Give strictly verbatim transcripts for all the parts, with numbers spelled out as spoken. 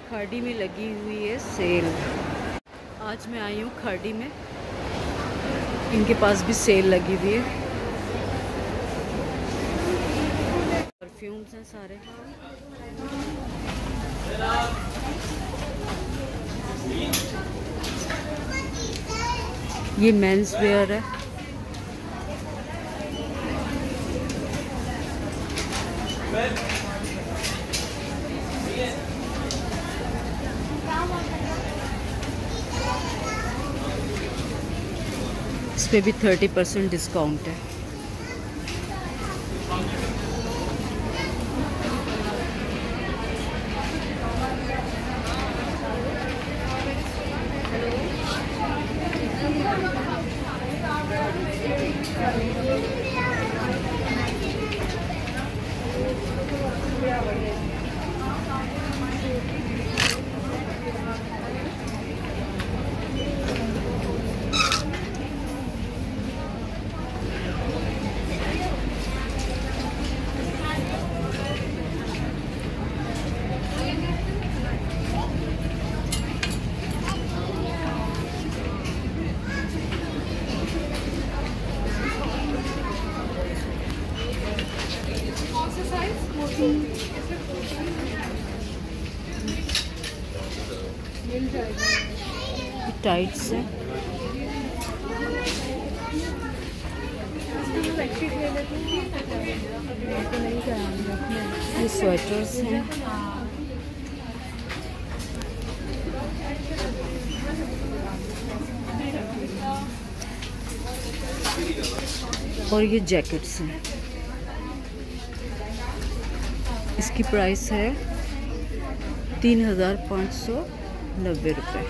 खाड़ी में लगी हुई है सेल। आज मैं आई हूँ खाड़ी में, इनके पास भी सेल लगी हुई है। परफ्यूम्स हैं सारे। ये मेंस वेयर है। इस पे भी थर्टी परसेंट डिस्काउंट है। टाइट्स है। ये स्वेटर्स हैं। और ये जैकेट्स हैं। इसकी प्राइस है तीन हजार पाँच सौ नब्बे रुपये।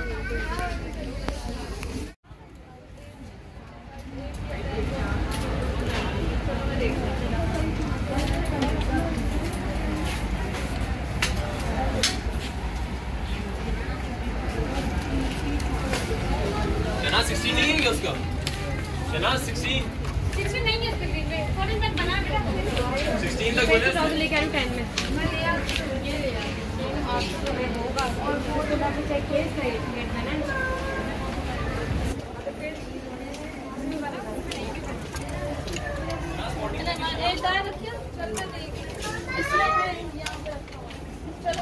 सिक्सटीन नहीं है उसका शहनाज सिक्सटीन सिक्सटीन नहीं है उसका ग्रीन में थोड़ी मैं बना बेटा सिक्सटीन तक बोले तो लेके आऊं टेन में मैं ले आ ये ले आ आपको में होगा और वो तो मैं चेक किया इसका रेट है ना एक दार रखियो चल मैं देख इसमें चलो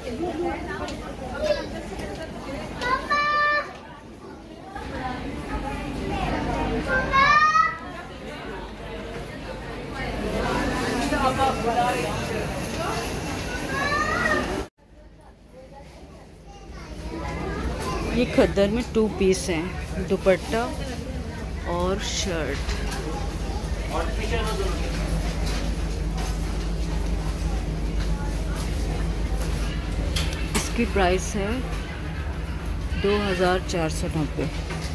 ये खद्दर में टू पीस हैं, दुपट्टा और शर्ट। इसकी प्राइस है दो हजार चार सौ नब्बे।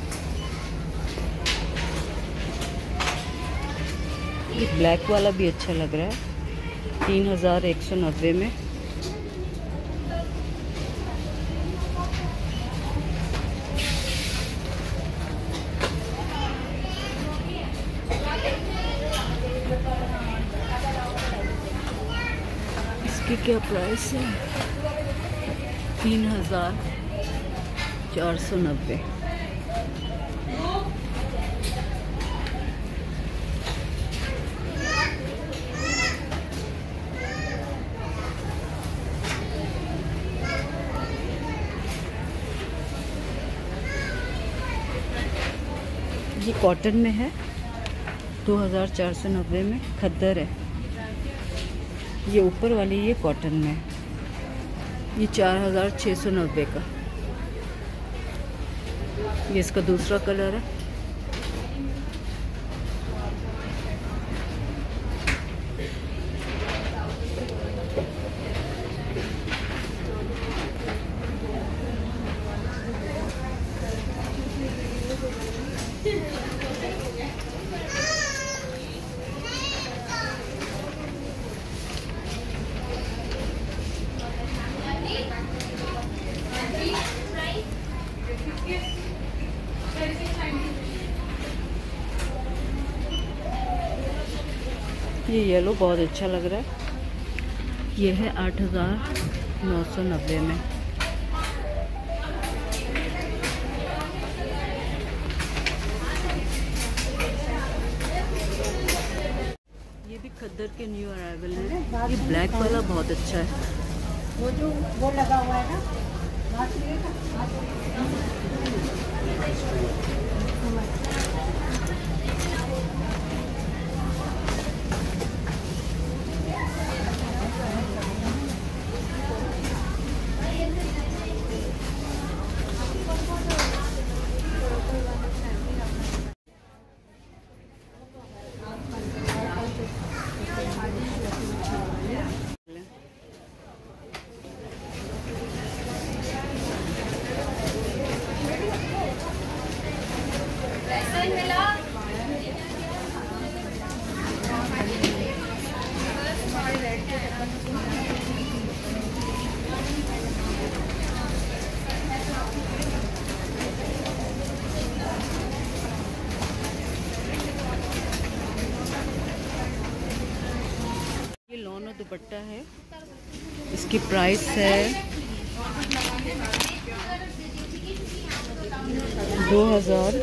ये ब्लैक वाला भी अच्छा लग रहा है, तीन हजार एक सौ नब्बे में। इसकी क्या प्राइस है? तीन हजार चार सौ नब्बे। ये कॉटन में है, दो हजार चार सौ नब्बे में। खद्दर है। ये ऊपर वाली ये कॉटन में है, ये चार हजार छः सौ नब्बे का। ये इसका दूसरा कलर है। ये येलो बहुत अच्छा लग रहा है। ये है आठ हजार नौ सौ नब्बे में। ये भी खद्दर के न्यू अराइवल है। ये ब्लैक वाला बहुत अच्छा है। वो जो वो लगा हुआ है ना, ये लॉन दुपट्टा है। इसकी प्राइस है दो हज़ार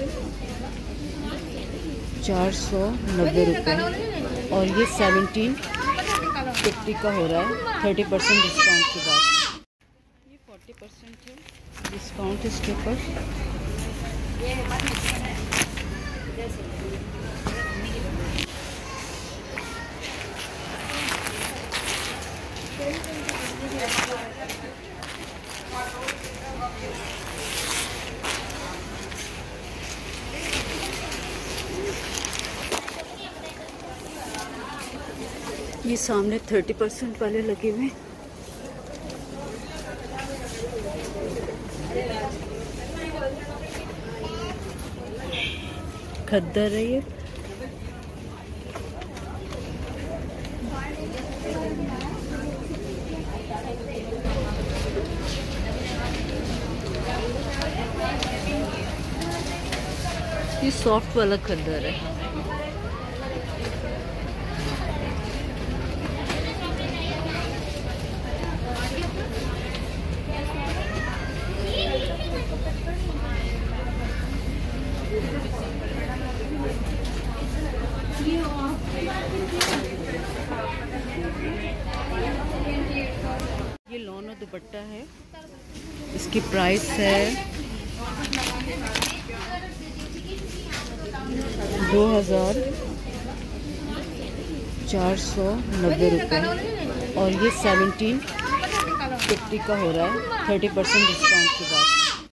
चार सौ नब्बे रुपये और ये सेवनटीन फिफ्टी का हो रहा है थर्टी परसेंट डिस्काउंट के बाद। ये फोर्टी परसेंट है डिस्काउंट इसके ऊपर। ये सामने थर्टी परसेंट वाले लगे हुए। खद्दर है ये। ये सॉफ्ट वाला खद्दर है। ये लॉन दुपट्टा है। इसकी प्राइस है दो हज़ार चार सौ नब्बे रुपये और ये सेवनटीन फिफ्टी का हो रहा है थर्टी परसेंट डिस्काउंट के बाद।